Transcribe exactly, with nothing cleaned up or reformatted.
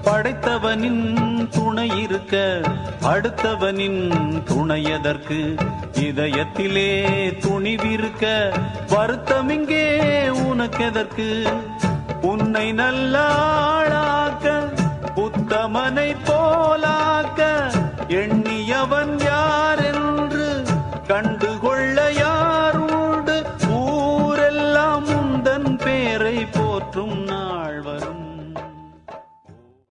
படைத்தவனின் துணை இருக்க அடுத்தவனின் துணையதற்கு இதயத்திலே துணிவிருக்க வருத்தமிங்கே உனக்கெதற்கு உன்னை நல்ல ஆளாக்க உத்தமனை போலா